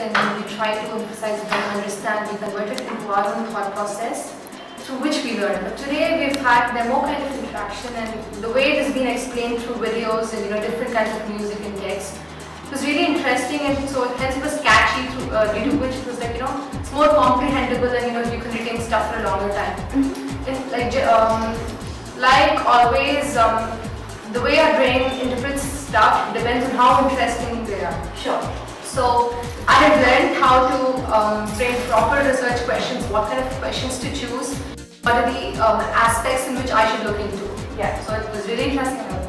and we try to emphasize and understand, we convert it into our own thought process through which we learn. But today we've had more kind of interaction, and the way it has been explained through videos and different kinds of music and text, it was really interesting, and so hence it was catchy through, due to which it was like, it's more comprehensible, and you can retain stuff for a longer time. Like always, the way our brain interprets stuff depends on how interesting they are. Sure. So I had learned how to frame proper research questions, what kind of questions to choose, what are the aspects in which I should look into. Yeah. So it was really interesting.